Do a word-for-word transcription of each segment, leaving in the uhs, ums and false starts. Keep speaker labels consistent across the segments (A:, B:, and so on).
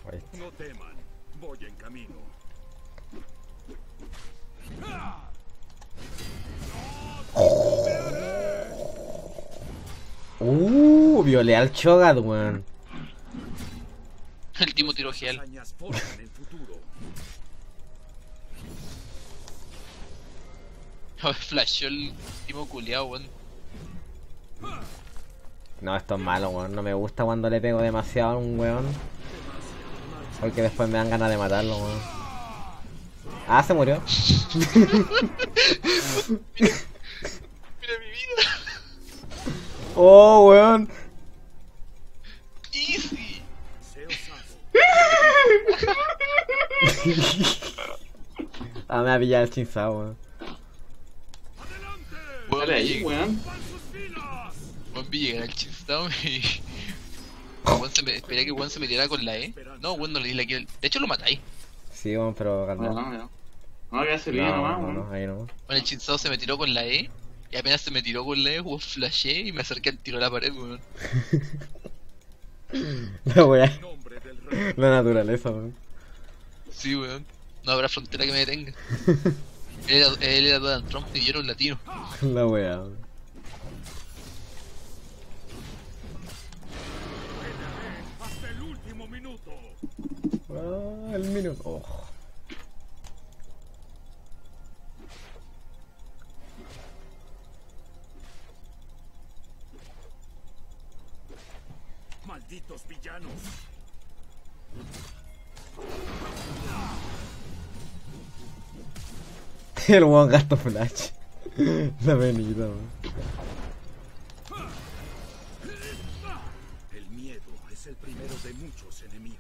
A: ¿Oíste?
B: No teman, voy en camino.
A: Uh, violé al Cho'Gath, weón.
C: El Timo tiró gel.
B: Hazañas forjan el futuro.
C: Flashó el Timo culiao, weón.
A: No, esto es malo, weón. No me gusta cuando le pego demasiado a un weón. Porque después me dan ganas de matarlo, weón. Ah, se murió.
C: Mira, mira mi vida.
A: Oh, weón.
C: Easy.
B: Sé osado.
A: Ah, me ha pillado el chinzado, weón.
C: Weón,
D: Dale
C: me
D: ahí,
C: llegué-
D: weón.
B: ¡Van sus filas!
C: weón, vi llegar al chinstado y... Weón, se me... Esperé que weón se metiera con la E. No, weón, no le di la kill. De hecho lo matáis.
A: Sí, weón, pero
D: No,
A: calma.
D: no, no. No, que hace bien
A: No,
D: nomás,
A: no,
D: weón.
A: no, ahí no.
C: Bueno, el chinstado se me tiró con la E. Y apenas se me tiró con la E, weón, flashé y me acerqué al tiro a la pared, weón.
A: La weá.
B: En nombre del rey.
A: La naturaleza, weón.
C: Sí, weón. No habrá frontera que me detenga. Él era, él era Donald Trump y yo era un latino.
A: La weá, weón.
B: Hasta el último minuto.
A: Ah, el minuto. Oh.
B: Malditos villanos.
A: El weón gasto flash. La venida, weón.
B: El miedo es el primero de muchos enemigos.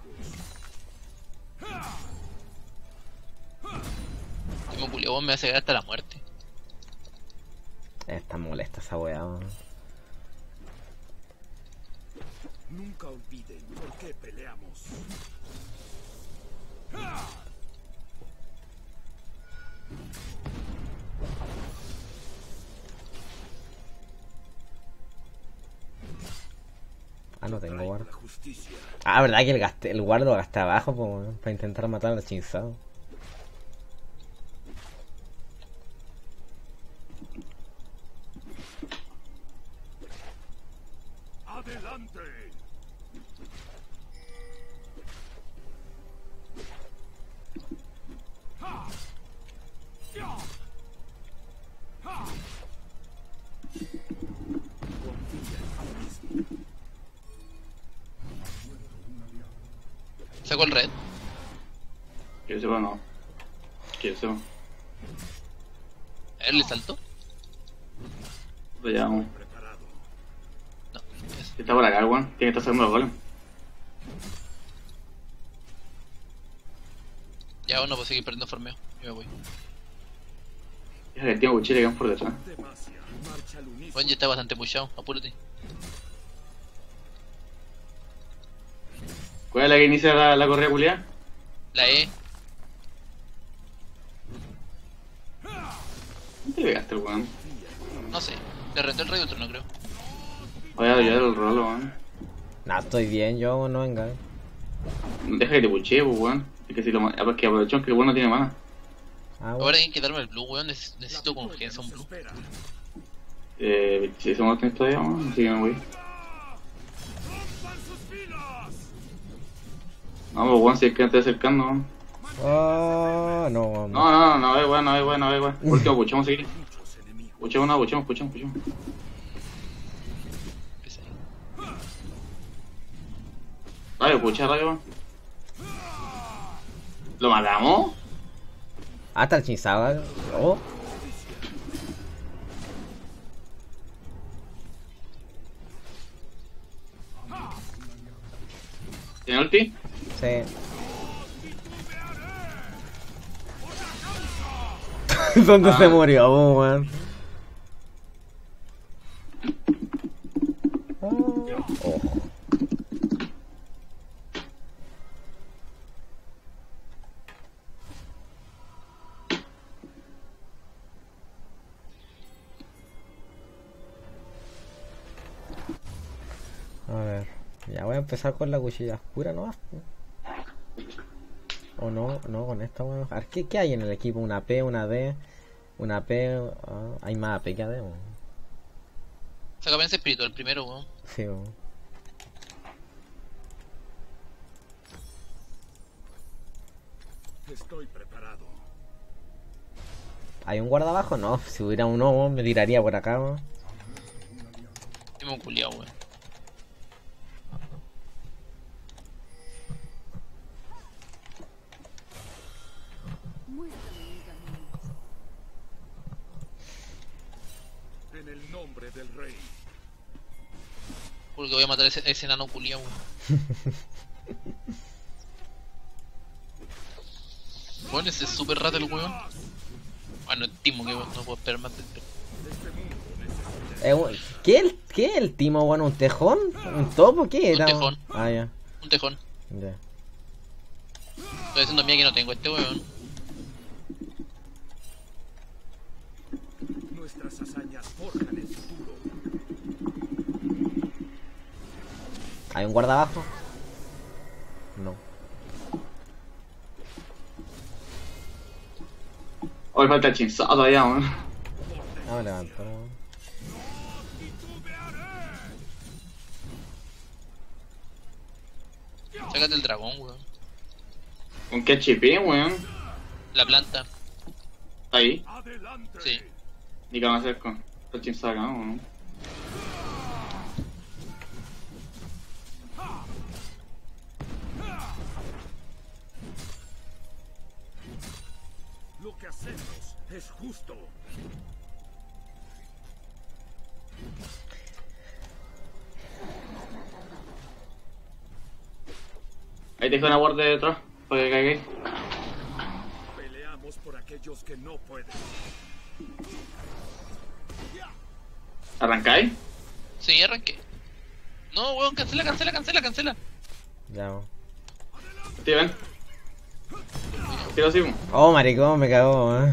C: Timo culiao, weón, me hace llegar hasta la muerte.
A: Está molesta esa weá, weón.
B: Nunca olviden por qué peleamos.
A: Ah, no tengo
B: Traigo
A: guardo.
B: la justicia.
A: Ah, verdad que el, gaste, el guardo lo gasté abajo, po, weón, para intentar matar al chinzado.
B: Adelante. ¡Ja! ¡Ya! ¡Ja! Confía en ti mismo.
C: Saco el red.
D: Que yo sepa, no. Que yo sepa.
C: A ver, le salto.
D: Pues ya, weón.
B: Preparado.
C: No, es-
D: Está por acá, weón. Tiene que estar sacando los goles.
C: ya bueno, pues seguir perdiendo farmeo. Yo me voy.
D: Fíjate, el tío cuchillo que van por detrás.
B: Demacia. Marcha al unísono.
C: Bueno, ya está bastante pushado, apúrate.
D: ¿Cuál es la que inicia la, la correa culiada?
C: La E.
D: ¿Dónde le pegaste el weón?
C: No sé. Le rentó el rey otro, no creo.
D: Voy a ayudar el rolo, weón.
A: Nah, estoy bien, yo no venga.
D: Deja que te puchee, pues, weón. Es que si lo ma- ah, pues que aprovechó que el weón no tiene mana.
A: Ah, weón.
C: Ahora hay que darme el blue, weón. Neces-
B: La
C: necesito con
B: victoria
C: urgencia un
B: nos
C: blue.
B: espera.
D: Eh, si somos tienes todavía, weón. Así que me voy.
B: ¡Rompan sus filas!
D: No, pues, weón, si es que me estoy acercando, weón.
A: Ah, no, weón.
D: No, no, no, no, ve, weón, no, ve, weón, no, ve, weón. Último, puchemos aquí.
B: Muchos enemigos.
D: Puchemos, no, puchemos, puchemos, puchemos.
C: Empieza ahí.
D: Dale, pucha, dale, weón. ¿Lo matamos?
A: Hasta el chinzado, oh.
D: ¿Tiene ulti?
A: Sí.
B: ¡Titubearé!
A: ¿Dónde
D: Ah.
A: se murió, weón? Oh. A ver, ya voy a empezar con la cuchilla oscura nomás. Po. O no, no, con esta, weón. A ver, ¿qué, ¿qué hay en el equipo? Una P, una D, una P. Ah, hay más A P que A D, weón.
C: Saca vence espiritual primero, weón.
A: Sí, weón.
B: Estoy preparado.
A: ¿Hay un guarda abajo? No, si hubiera uno, weón, me tiraría por acá, weón.
C: Hemos culiado, weón.
B: En el nombre del rey.
C: Porque voy a matar a ese, a ese enano culiado, weón. Bueno, ese es súper rato el weón. Bueno, estimo que no puedo esperar más de esto.
A: Eh, weón, ¿Qué es el, qué es el timo, weón? ¿Un tejón? ¿Un topo? ¿Qué era?
C: Un tejón.
A: Ah, ya.
C: Un tejón.
A: Ya.
C: Estoy diciendo mía que no tengo este weón.
B: Nuestras hazañas forjan el futuro.
A: ¿Hay un guarda abajo? No.
D: Hoy falta el chinzado todavía, weón.
A: Ah, me levanto, weón.
C: Sácate el dragón, weón.
D: ¿Con qué H P, weón?
C: La planta.
D: ¿Está ahí?
B: Adelante.
C: Sí.
D: Ni qué van a hacer con el chinzado acá, weón.
B: Lo que hacemos es justo.
D: Ahí te dejo una ward de detrás, para que caigáis.
B: Peleamos por aquellos que no pueden.
D: ¿Arrancáis?
C: Sí, arranqué. No, weón, cancela, cancela, cancela, cancela.
A: Ya, weón.
D: Sí, ven. Tiro así, weón.
A: Oh, maricón, me cagó, weón.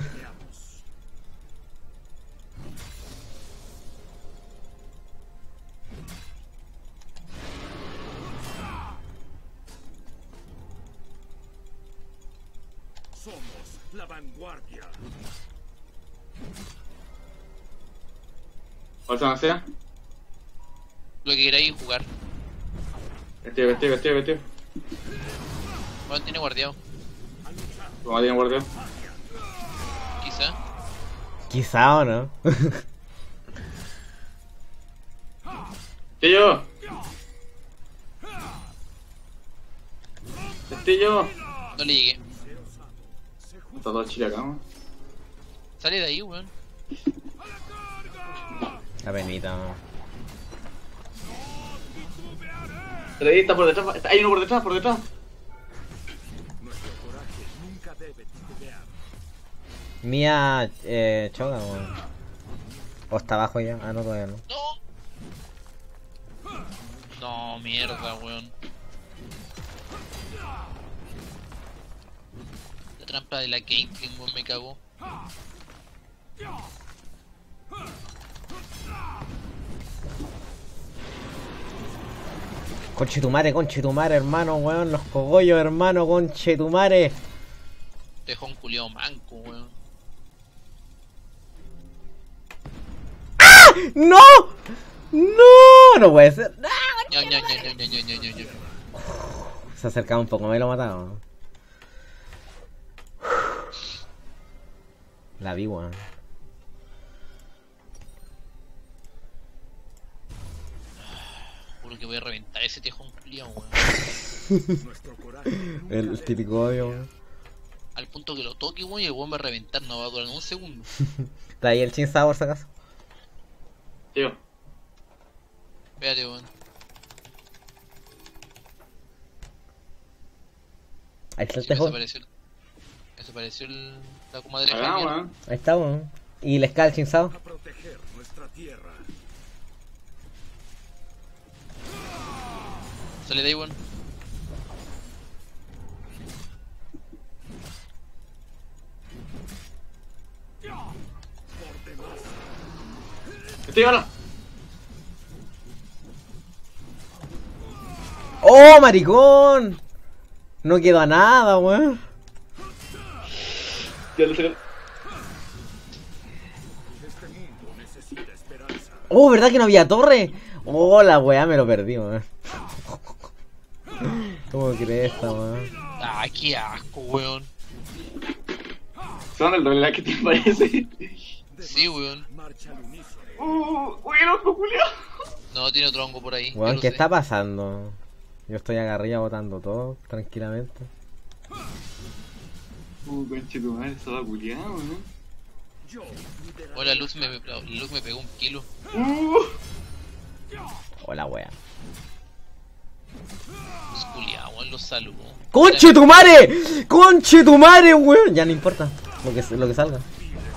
B: Somos la vanguardia.
D: ¿Cuál se hacer?
C: Lo que queráis jugar.
D: Vestido, vestido, vestido, vestido.
C: Weón tiene guardiado.
D: Como tiene guardián.
C: Quizá.
A: Quizá o no.
D: ¡Castillo! ¡Castillo!
C: No le llegué.
D: Está todo chile acá, weón.
C: Sale de ahí, weón.
A: La penita, weón.
D: Pero ahí está por detrás, hay uno por detrás, por detrás.
B: Nuestro coraje nunca debe titubear.
A: Mía, eh, choca, weón. O está abajo ya. Ah, no, todavía no.
C: No. No, mierda, weón. La trampa de la Caitlyn, weón, me cagó.
A: Conchetumare, conchetumare, hermano, weón. Los cogollos, hermano, conchetumare.
C: Dejó un culiao manco, weón.
A: ¡No! ¡No! No puede ser. ¡No!
C: Ña, ña, ña, ña, ña, ña, ña, ña, ña.
A: Se acercaba un poco, me lo mataba. La vi, weón.
C: Juro que voy a reventar ese tejón culiao, weón.
B: Nuestro coraje nunca
A: El, el
B: debe
A: típico odio, weón.
C: Al punto que lo toque, weón, y el weón va a reventar, no va a durar un segundo.
A: Está ahí el chinzado, por si acaso.
D: Tío.
C: Espérate, weón.
A: Ahí está el
C: Sí,
A: tejón.
C: desapareció el... Desapareció el... la comadre
D: Acá,
C: Javier.
D: weón.
A: Ahí está, weón. Y les cae el chinzado.
B: a proteger nuestra tierra.
C: Sale de ahí, weón.
B: Por demás.
D: Estoy ahora.
A: ¡Oh, maricón! No queda nada, weón.
D: Ya lo sacaron.
B: Este mundo necesita esperanza.
A: Oh, ¿verdad que no había torre? Oh, la weá, me lo perdí, weón. ¿Cómo crees esta, weón?
C: Ah, qué asco, weón.
D: Son el doble que te parece.
C: Sí, weón.
B: Marcha al unísono.
D: Uh, uy, el ojo, Julio.
C: No, tiene otro hongo por ahí. ya
A: Weón,
C: lo
A: ¿qué
C: sé.
A: está pasando? Yo estoy acá arriba botando todo, tranquilamente.
D: Uh, conche tu madre, estaba culiado, ¿no?
B: Yo lideraré.
C: Oh, la luz me, la luz me pegó un kilo.
D: Uh,
A: Hola, weá.
C: Los culiados, weón, los saludó.
A: ¡Conche tu madre! ¡Conche tu madre, weón! Ya no importa lo que, lo que salga.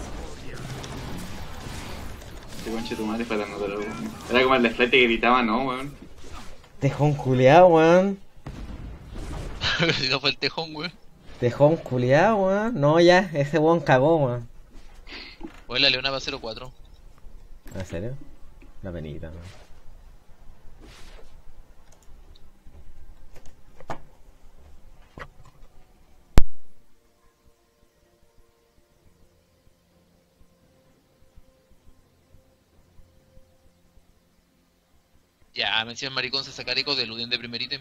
D: este conche tu madre fue tan notable, weón. Era como el de Flight que gritaba, ¿no, weón?
A: Tejón culiao, weón.
C: Si no fue el tejón, weón.
A: Tejón culiao, weón. No, ya, ese weón cagó, weón.
C: Weón, la leona va a cero cuatro.
A: ¿En serio? La penita, weón.
C: Ya, me decía el maricón se sacar eco del Udin de primer ítem.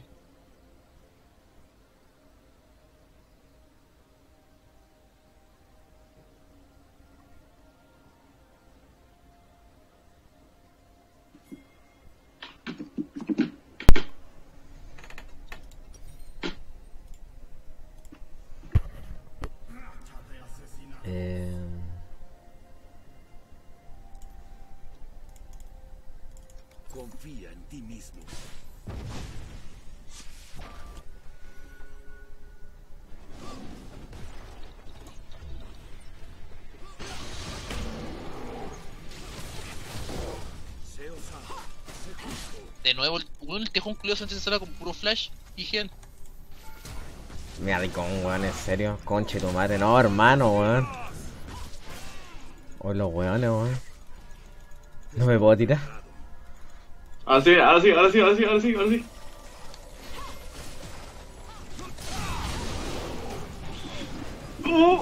A: Eh...
B: Confía en ti mismo. Sé osado, sé justo.
C: De nuevo, el, weón, el tejón curioso antes se con puro flash y gen.
A: Maricón, weón, en serio. Conche tu madre. No, hermano, weón. Oh, los weones, weón. No me puedo tirar.
D: Ahora sí, ahora sí, ahora sí, ahora sí, ahora sí, ahora sí. Uh,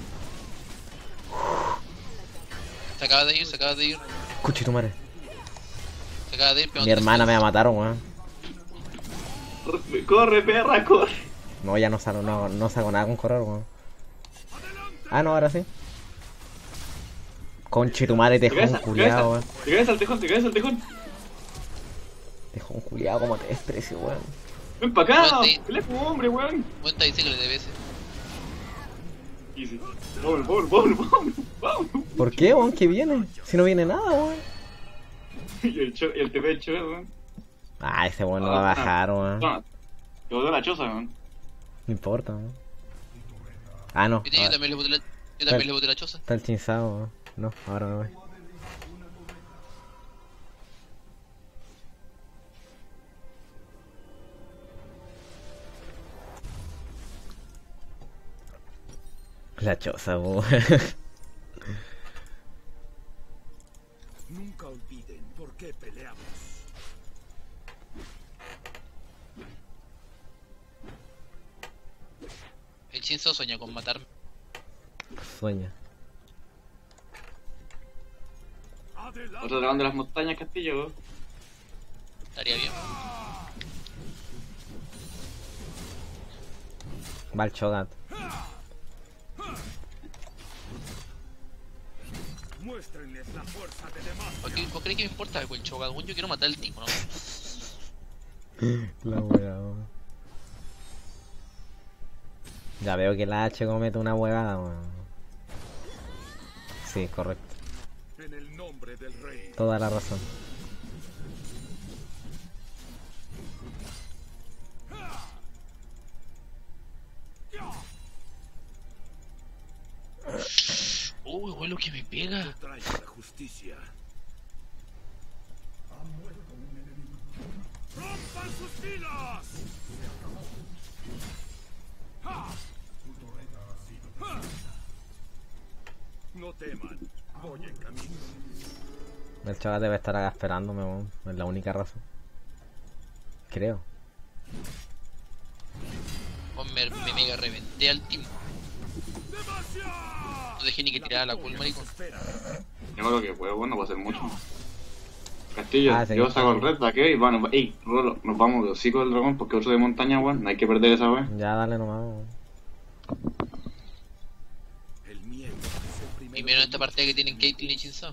C: Se acaba de ir, se acaba de ir.
A: Conche tu madre.
C: Se acaba de ir,
A: Mi hermana me va a matar, weón.
D: corre, perra, corre.
A: No, ya no salgo, no, no saco nada con correr, weón. Ah, no, ahora sí. Conche tu madre,
D: Te
A: tejón
D: caes,
A: culiao, weón.
D: te caes al tejón, te caes al tejón.
A: Tejón culiao, como te desprecio, weón.
D: Ven pa' acá,
C: Weón, te-
D: pelea como hombre, weón.
C: Cuenta dice que le debe ese.
D: Easy. Vámonos, vámonos, vámonos, vámonos, vámonos.
A: ¿Por qué, weón? ¿Qué viene? Si no viene nada, weón.
D: Y el, cho y el T P hecho, weón.
A: Ah, ese weón no va a bajar, weón. No
D: Toma, te botó la choza, weón.
A: importa, weón. Ah, no.
C: Viste, yo
A: ahora-
C: también le boté la, yo también le boté la choza.
A: Está el chinzado, weón. No, ahora no voy. La choza, weón.
B: Nunca olviden por qué peleamos.
C: El Shinzo sueña con matarme.
A: Sueña.
B: Adelante.
D: Otro dragón de las montañas, Castillo, weón.
C: Estaría bien.
A: Va el Chogat.
B: Muéstrenles la fuerza de
C: ¿Por
B: Demacia.
C: qué, ¿por qué crees que me importa el choca? Yo quiero matar al tipo, ¿no?
A: La weá, weón. Ya veo que la H comete una huevada, weón. Sí, correcto.
B: En el nombre del rey.
A: Toda la razón.
C: Uy, güey, lo que me pega.
B: Traigo la justicia. ¡Rompan sus filas! ¡Ja! ¡Ja! No teman, voy en camino.
A: El Chogat debe estar acá esperándome, weón. Es la única razón. Creo.
C: O Weón, me, me mega reventé al team. No dejé ni que tirara la cool, maricón.
D: Yo creo que puedo, bueno, no puedo hacer mucho. Castillo,
A: Ah, sí,
D: yo saco
A: sí.
D: el red, ¿a qué? Y bueno, ey, Rolo, nos vamos de hocico del dragón porque otro de montaña, weón. No hay que perder esa weón.
A: Ya, dale nomás, weón.
B: El miedo es el primero.
C: Primero en esta partida que tienen Caitlyn y Chinzao.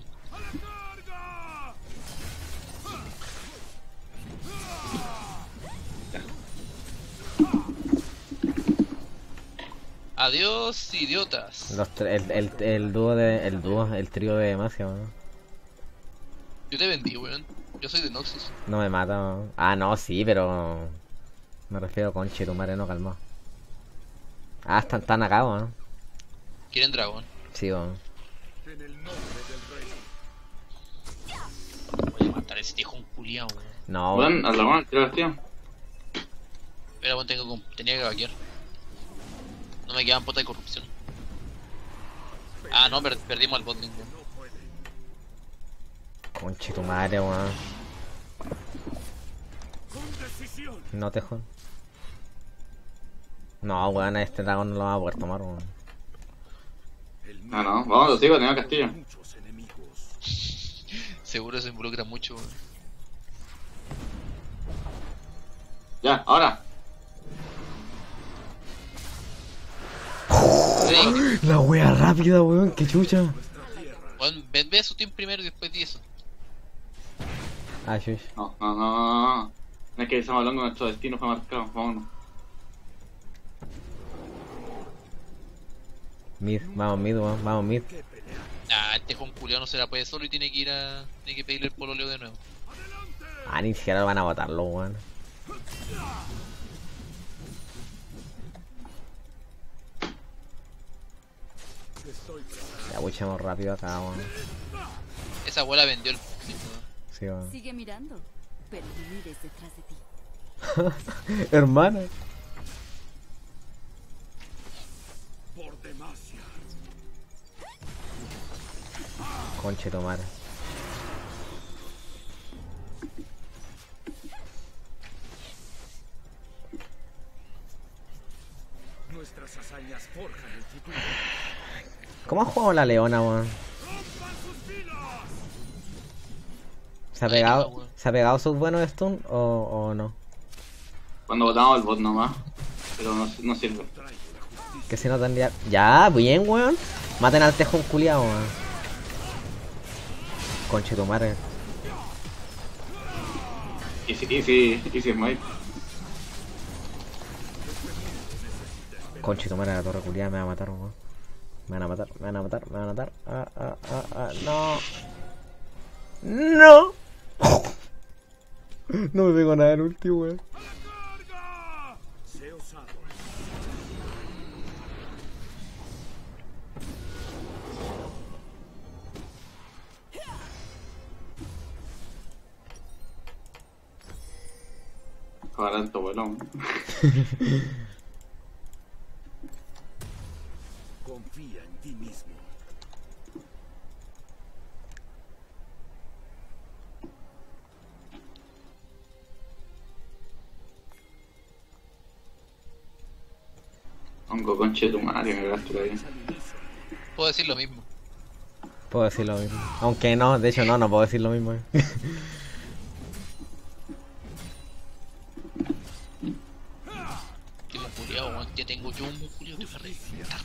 C: Adiós, idiotas.
A: Los tre- el, el, el dúo de. El dúo, el trío de Demacia, weón.
C: Yo te vendí, weón. Yo soy de Noxus.
A: No me mata, weón. Ah, no, sí, pero. Me refiero a conche, tu madre no calmado. Ah, están tan acá, weón.
C: Quieren dragón.
A: Sí, weón.
B: En el nombre del rey.
C: Voy a matar a ese viejo un culiao, weón.
A: No, weón.
D: Weón, al dragón, tira tío.
C: Pero weón, tengo, que- tenía que vaquear. No me quedan potas de corrupción. Ah, no, per- perdimos al bot lane, weón.
A: Conche, tu madre, weón.
B: Con decisión.
A: No te jodas. No, weón, a este dragón no lo va a poder tomar, weón.
B: El
D: Ah,
B: miedo
D: no, vamos, lo sigo, tengo castillo.
B: muchos enemigos.
C: Seguro se involucra mucho, weón.
D: Ya, ahora.
C: Sí,
A: La wea rápida, weón, qué chucha.
C: weón, ve, ve a su team primero y después di eso.
A: Ah, shush.
D: No, no, no, no, no. No es que estamos hablando de nuestro destino fue marcado, vámonos.
A: Mid, vamos mid, weón, vamos mid.
C: Ah, este con culiao no se la puede solo y tiene que ir a. Tiene que pedirle el pololeo de nuevo.
A: Ah, ni siquiera van a botarlo, weón. Ya buchemos rápido acá, weón.
C: Esa abuela vendió el. weón.
A: Sí, weón.
E: Sigue mirando, pero no mires detrás de ti.
A: Hermana.
B: Por demasia.
A: Conche tu madre.
B: Nuestras hazañas forjan el futuro.
A: ¿Cómo ha jugado la leona, weón?
B: ¡Rompan sus filas!
A: ¿Se ha
C: Ay,
A: pegado,
C: no, weón.
A: ¿se ha pegado sus buenos stun o, o no?
D: Cuando botamos el bot nomás. Pero no, no sirve.
A: Que si no tendría... Ya, bien, weón. Maten al tejón culiao, weón. Conche tu madre.
D: Easy, easy, easy smite.
A: Conche tu madre, la torre culiada me va a matar, weón. Me van a matar, me van a matar, me van a matar. Ah, ah, ah, ah, no. No. No me pego nada en ulti, weón.
B: ¡Carga! Sé osado.
D: Ahora tanto vuelo.
B: Confía en ti mismo.
D: Hongo conche tu madre, me gasto ahí.
C: Puedo decir lo mismo.
A: Puedo decir lo mismo. Aunque no, de hecho no, no puedo decir lo mismo. eh.
C: Tengo culiao, weón. Ya tengo yo un culiao de una red.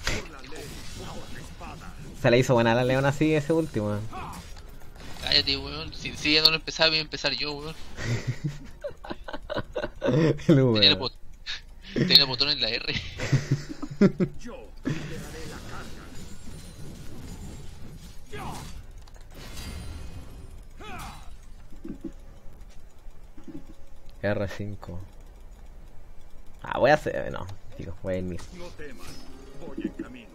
A: Se le hizo buena a la leona así ese último. eh.
C: Cállate, weón. Si, si ya no lo empezaba, voy a empezar yo, weón.
A: El
C: Tenía el,
A: weón.
C: bot tenía el botón en la R.
B: Yo lideraré la carga.
A: R cinco. Ah, voy a hacer... No, digo, voy a ir mid.
B: No teman. Voy en camino.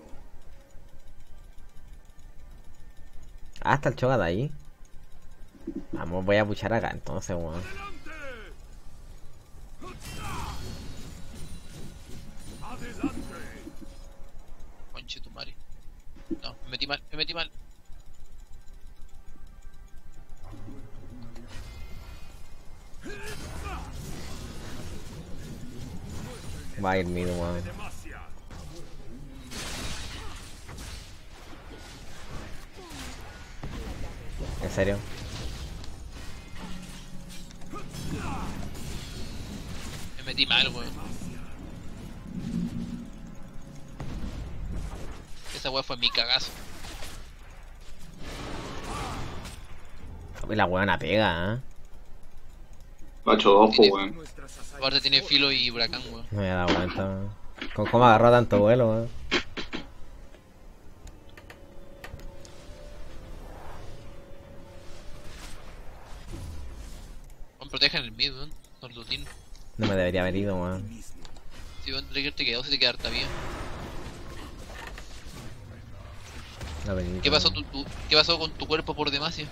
A: Ah, está el Cho'Gath ahí. Vamos, voy a puchar acá entonces, weón.
B: ¡Adelante! ¡Adelante!
C: Conche tu madre. No, me metí mal, me metí mal.
A: Va a ir mid, weón.
B: Demacia.
A: ¿En serio?
C: Me metí mal, weón. Esa weá fue mi cagazo.
A: Y la weona pega, ¿eh?
D: Macho dos, po, weón.
B: Nuestras hazañas
C: Aparte tiene filo y huracán, weón.
A: No me he dado cuenta, weón. ¿Cómo, cómo agarró tanto vuelo, weón?
C: Weón, protejan el mid, weón. Con los tiros.
A: No me debería haber ido, weón.
B: mismo.
C: Si weón, Trigger te quedó, se te queda harta bien.
A: No vení,
C: ¿Qué pasó,
A: weón.
C: tu, tu- ¿Qué pasó con tu cuerpo por Demacia?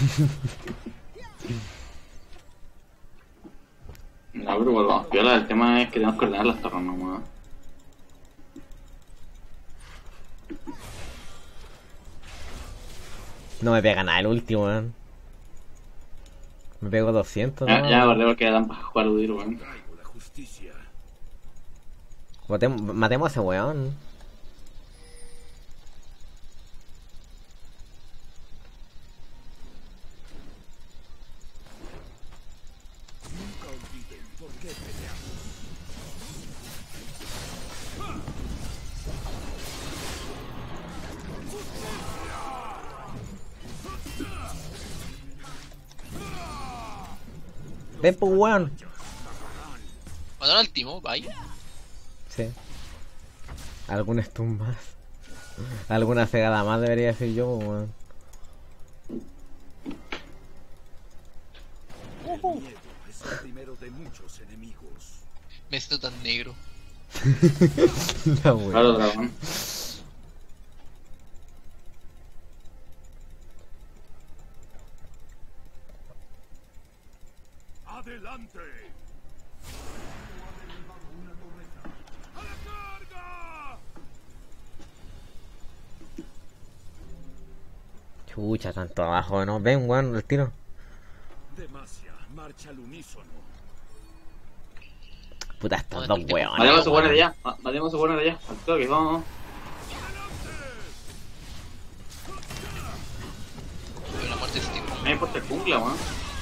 D: No, pero volvamos piola, el tema es que tenemos que ordenar las torres, no, weón.
A: No me pega nada el último, weón. Me pego doscientos,
D: Ya,
A: ¿no?
D: ya me acordé porque dan para jugar Udir, weón.
B: Traigo la justicia.
A: Matem- matemos a ese weón.
B: Nunca olviden por qué peleamos.
A: Ven, pues, weón.
C: Mataron al Timo, vaya.
A: Sí. Algún stun más. Alguna cegada más debería decir yo, pues, weón.
B: El miedo es el primero de muchos enemigos.
C: Me siento tan negro.
A: La weón.
D: Claro, dragón.
B: ¡Adelante! ¡A la carga!
A: Chucha, tanto abajo, ¿no? Ven, weón, el tiro.
B: Demacia, marcha al unísono.
A: Puta, estos
C: No,
A: dos
C: este-
A: weones.
D: Matemos a su buena de
A: weón.
D: allá, ma- matemos a su buena de allá. Al toque, vamos.
C: Pero la muerte de ese tipo.
D: No me importa el jungla, weón.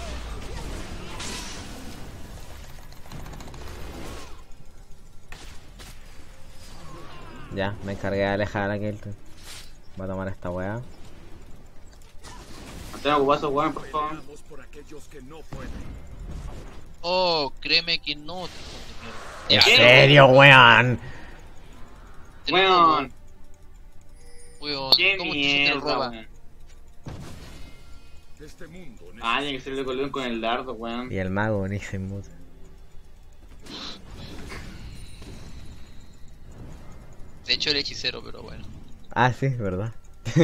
A: Ya, me encargué de alejar a Kelton. Voy a tomar esta weá.
D: Mantenga ocupados, weón, por favor.
B: Peleamos por aquellos que no pueden.
C: Oh, créeme que no.
A: ¿En
C: Ya,
A: serio, weón?
D: Weón.
C: Weón,
D: Qué
C: ¿cómo te se te lo
D: mierda,
C: roba?
D: weón.
B: Este mundo
D: Ah, tiene que ser el colón con el dardo, weón.
A: Y el mago ni se muta.
C: De hecho, el hechicero, pero bueno.
A: Ah, sí, verdad.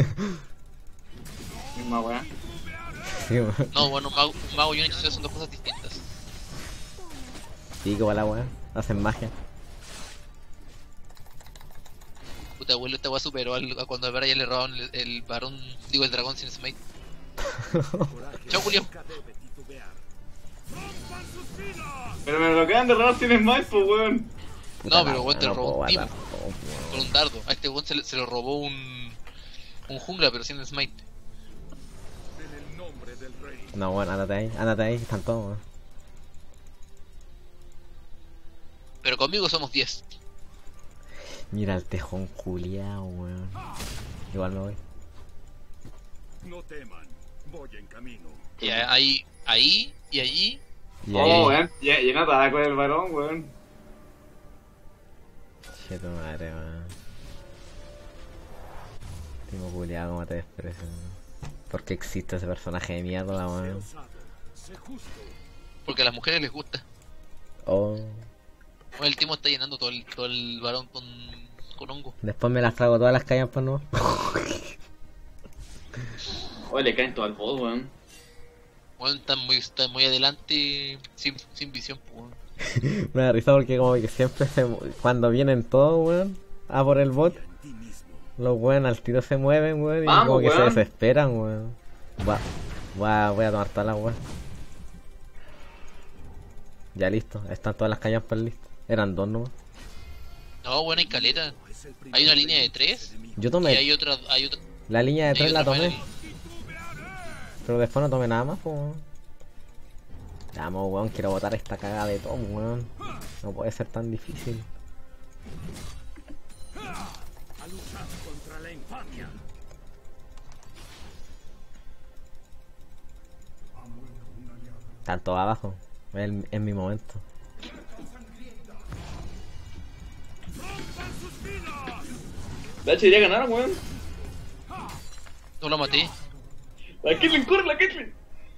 D: Misma weón.
A: Sí, weón.
C: No, bueno, un mago, un mago y un hechicero son dos cosas distintas.
A: Pico para la weá. Hacen magia.
C: Puta abuelo, esta weá superó al, a cuando a Brian le robaron el, el varón, digo el dragón sin smite. Chao, Julio.
B: nunca debe titubear. ¡Rompan sus filas!
D: Pero me lo quedan de raro sin smite, pues, weón.
A: Puta
C: No,
A: la
C: pero
A: weá,
C: weón te
A: no
C: robó
A: puedo
C: un timo
A: matar todo, weón.
C: con un dardo. A este weón se, le- se lo robó un. un jungla, pero sin smite.
B: En el nombre del rey.
A: No, bueno, ándate ahí, ándate ahí, están todos, weón.
C: Pero conmigo somos diez.
A: Mira el tejón culiao, weón. Igual me voy.
B: No teman, voy en camino.
C: Y a- ahí, ahí y allí.
A: Y ahí.
D: Oh, weón. Ya, ya no estaba con el varón, weón.
A: Che tu madre, weón. Timo culiao, como te desprecio, weón. ¿Por qué existe ese personaje de mierda,
B: Sé
A: weón?
B: osado, sé justo.
C: Porque a las mujeres les gusta.
A: Oh.
C: Bueno, el timo está llenando todo el, todo el varón con, con hongo.
A: Después me las trago todas las calles, pues no.
D: Oye, le caen todo al bot, weón.
C: Bueno, están muy, están muy adelante sin, sin visión, pues, weón.
A: Me da risa porque como que siempre se mu- cuando vienen todos, weón, a por el bot,
B: En ti mismo.
A: los weón al tiro se mueven, weón, y
D: Vamos,
A: como que se
D: weón.
A: desesperan, weón. Va, va, voy a tomar todas las weón. Ya listo, están todas las calles por listo. Eran dos nomás.
C: No, bueno, hay caleta. Hay una línea de tres
A: Yo
C: y
A: tomé
C: hay otra, hay otra.
A: la línea de
C: hay
A: tres, la
C: otra
A: tomé.
C: más.
A: Pero después no tomé nada más, pues. Weón. Vamos, weón, quiero botar esta cagada de todo, weón. No puede ser tan difícil.
B: A luchar contra la infamia.
A: Tanto abajo. Es, el- es mi momento.
B: ¡Rompan sus vidas!
D: La H debería ganar, weón.
C: No lo maté.
D: La Caitlyn, corre, la Caitlyn.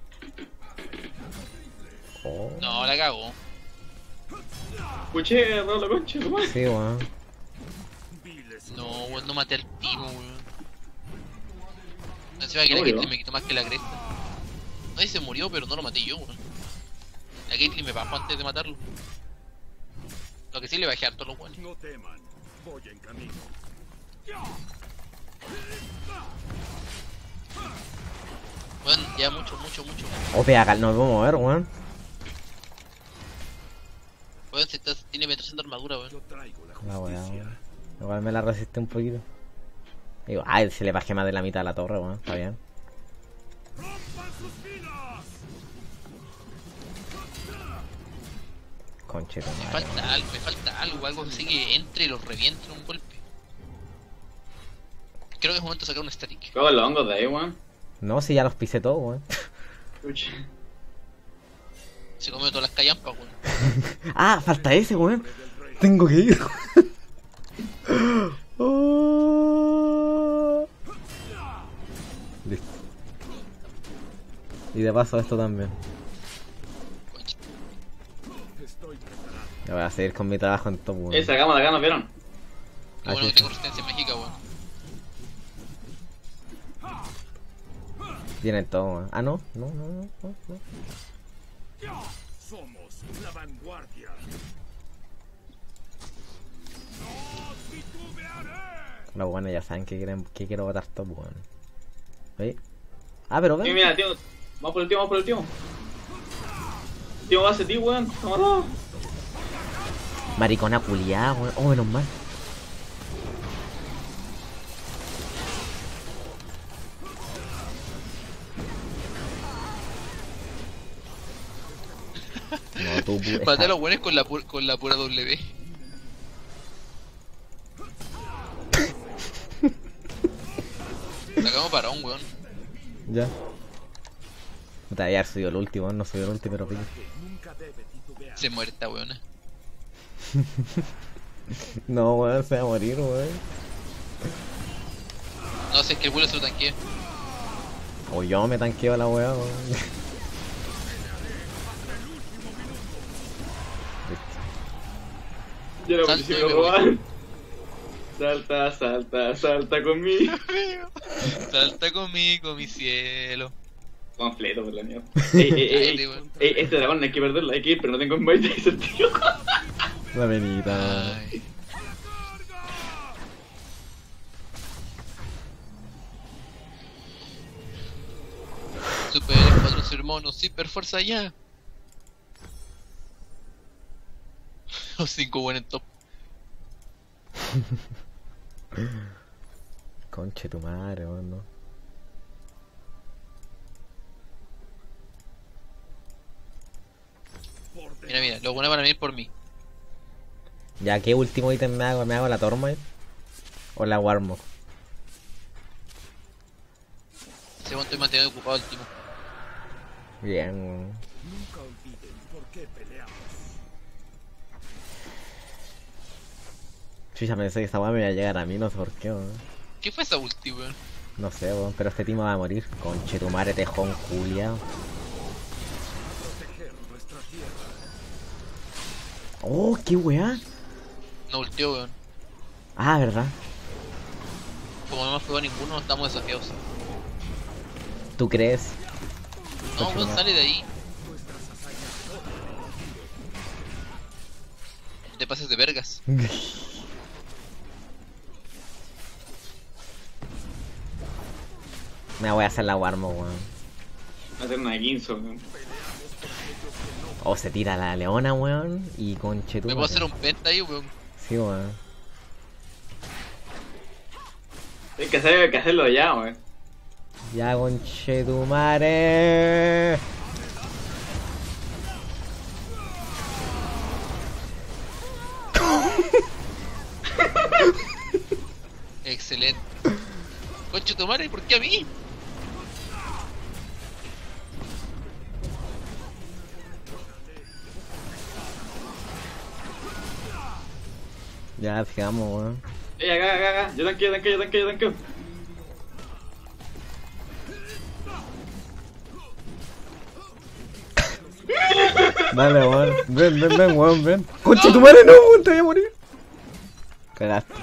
A: Oh.
C: No, la cago.
D: Escuché, ha dado la concha, tu madre.
A: Sí, weón.
B: Viles
C: No, weón, no maté al timo, weón. Encima que la
D: Murió.
C: Caitlyn me quitó más que la cresta. Nadie se murió, pero no lo maté yo, weón. La Caitlyn me bajó antes de matarlo. Lo que sí le bajé harto a los weones.
B: no teman. Voy en camino.
C: Weón, ya mucho, mucho, mucho.
A: Oh, pega, no me puedo mover, weón.
C: Weón, se está, tiene penetración de armadura, weón.
B: Yo traigo la
A: La weá,
B: justicia.
A: weón. Igual me la resiste un poquito. Digo, ay, se le bajé más de la mitad a la torre, weón. Está bien.
B: ¡Rompan sus vidas!
A: Conche tu
C: Me
A: madre.
C: falta algo, me falta algo, algo así que entre y los reviente en un golpe. Creo que es momento de sacar un static.
D: Cago en los hongos de ahí, weón.
A: No, si ya los pisé todos, weón.
D: Escucha.
C: Se comió todas las callampas, weón.
A: Ah, falta ese, weón. Tengo que ir. Oh. Listo. Y de paso esto también.
C: Concha.
B: Estoy preparado.
A: Ya voy a seguir con mi trabajo en top, weón.
D: Eh, sacamos de acá, ¿nos vieron?
C: Qué
A: Ah,
C: bueno
A: sí,
C: que
A: sí.
C: tengo resistencia mágica, weón.
A: Vienen todos, weón. Ah, no, no, no, no, no, no.
B: Somos la vanguardia. ¡No titubearé!
A: Los buenos ya saben que quieren, que quiero votar top, weón. ¿Veis? Ah, pero
D: Mira,
A: ven.
D: mira, tío. Vamos por el tío, vamos por el tío. Tío, va a ser ti, weón. Estamos todos.
A: Maricona culiada, weón. Oh, menos mal. No, tú, pu-
C: Maté a
A: esta-
C: los buenos con la, pu- con la pura W. Sacamos parón, weón.
A: Ya. Puta, ya soy el último, no soy el último, pero pillo.
B: Nunca debe titubear.
C: Se muere esta weona.
A: No, weón, se va a morir, weón.
C: No sé, es que el vuelo se lo tanquea.
A: O yo me tanqueo a la weá, weón.
D: Ya lo
C: Salto
D: si me
C: y
D: lo
C: me voy.
D: roban. Salta, salta, salta conmigo.
C: Salta conmigo, mi cielo.
D: Completo por la mierda. Ey, ey, ey,
C: Cállate,
D: ey,
C: weón.
D: ey, este dragón no hay que perderlo, hay que ir, pero no tengo invite de ese tío.
A: La venita.
C: Ay. Super cuatro sermonos, hiper fuerza ya. Los cinco buenos en top.
A: Conche tu madre, weón, no.
B: Por
C: Mira, mira, los buenos van a venir por mí.
A: Ya, ¿qué último ítem me hago? ¿Me hago la Tormite? ¿O la Warmog?
C: Según estoy manteniendo ocupado el timo.
A: Bien, weón.
B: Nunca olviden por qué peleamos.
A: Chucha, pensé que esa weá me iba a llegar a mí, no sé por qué, weón.
C: ¿Qué fue esa ulti, weón?
A: No sé, weón, pero este timo va a morir. Conche tu madre, tejón culiao.
B: Proteger nuestra tierra.
A: Oh, qué weá.
C: No ultió, weón.
A: Ah, verdad.
C: Como no hemos jugado ninguno, no estamos desafiados.
A: ¿Tú crees?
C: No,
A: Concha
C: weón,
A: madre.
C: sale de ahí. Te pases de vergas.
A: Me voy a hacer la Warmog, weón.
D: Va a ser una quince, weón.
A: O se tira la leona, weón. Y conche tu
C: Me puedo
A: madre.
C: hacer un penta ahí, weón.
A: Sí, weón.
D: Hay que, hacer, hay que hacerlo ya, weón.
A: Ya, conchetumare.
C: Excelente. Concho tu madre, ¿por qué a mí?
A: Ya, sigamos, weón.
D: Ey, acá, acá, acá. Yo tanqueo, tanqueo, yo tanqueo, yo tanqueo.
A: Dale, weón. Ven, ven, ven, weón, ven. Concha tu madre, no, weón, te voy a morir. Cagaste.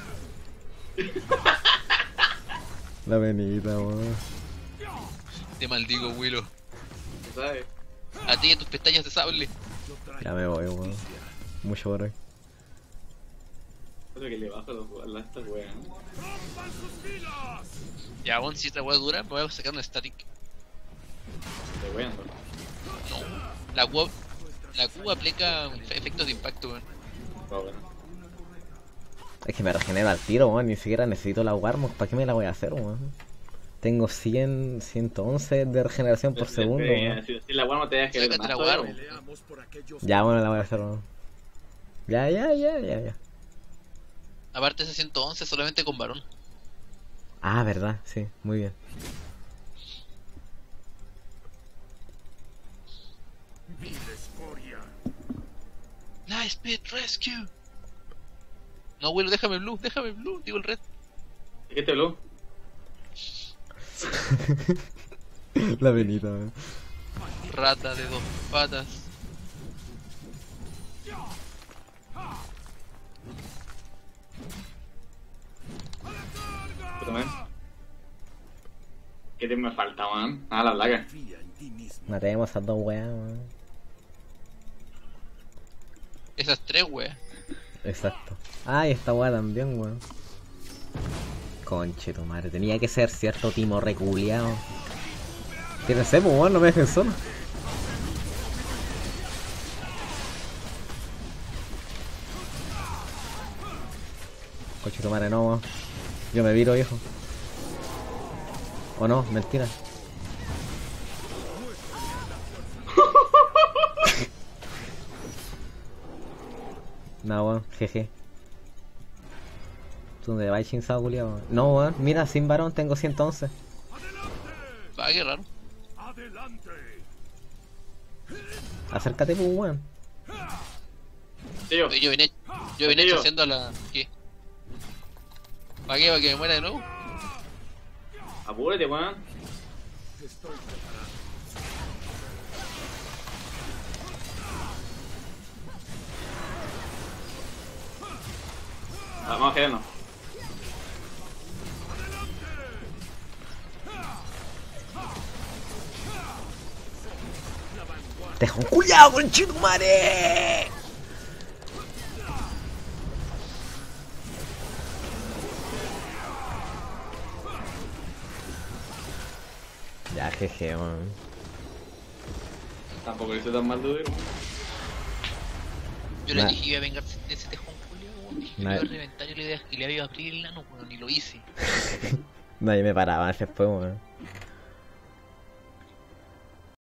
A: La venita, weón.
C: Te maldigo, Willow.
D: ¿Sabes?
C: A ti y a tus pestañas de sable.
A: Ya me voy, weón. Mucho por hoy.
D: Creo que le bajo los a esta weá.
B: ¡Rompan sus filas!
C: Ya, aún si esta wea dura, me voy a sacar un static.
D: Te weón, ¿no?
C: No. La Q, la Q aplica efectos de impacto, weón.
D: Va, bueno.
A: Es que me regenera al tiro, weón. Ni siquiera necesito la Warmog. ¿Para qué me la voy a hacer, weón? Tengo cien, ciento once de regeneración por segundo, weón.
D: Si, si la weá te deja que ver
C: Sácate
D: más
C: la
D: todavía,
C: Warmog.
D: weón.
B: Peleamos por aquellos
A: Ya, bueno, la voy a hacer, weón. Ya, ya, ya, ya, ya.
C: Aparte ese ciento once solamente con varón.
A: Ah, verdad, sí, muy bien.
B: vil escoria.
C: Nice Pit Rescue. No, Willow, déjame el blue, déjame el blue, digo el red.
D: ¿Qué te blue?
A: La venita, weón.
C: Rata de dos patas.
D: Puta madre. ¿Qué te me falta, man? Ah, la placa.
B: Confía en ti mismo.
A: Matemos a dos weas, weón.
C: Esas tres, weas.
A: Exacto. Ah, y esta wea también, weón. Conche tu madre, tenía que ser cierto timo reculeado. Tírense, pues, weón, no me dejen solo. Conche tu madre, no, weón. Yo me viro, viejo. O no, mentira. No, weón, jeje. ¿Tú dónde vas, chinzado, culiao? No, weón, mira, sin varón tengo ciento once.
C: Va, qué raro.
B: Adelante.
A: Acércate, pues, weón.
D: Tío,
C: Oye, Yo vine, yo vine
D: Tío.
C: haciendo la... ¿Qué? ¿Para qué? ¿Para que me muera de nuevo?
D: apúrate, weón.
B: Estoy preparado.
D: Vamos a quedarnos.
A: ¡Deja un culiao, conchetumare! Ya, jeje, man.
D: Tampoco lo hice tan mal duro.
C: Yo le
A: Nah.
C: dije que iba a vengar de ese tejón culiao, weón. Dije que
A: Nah.
C: le iba a reventar y le iba a, y le iba a abrir el nano, weón, y lo hice.
A: Nadie me paraba después, weón.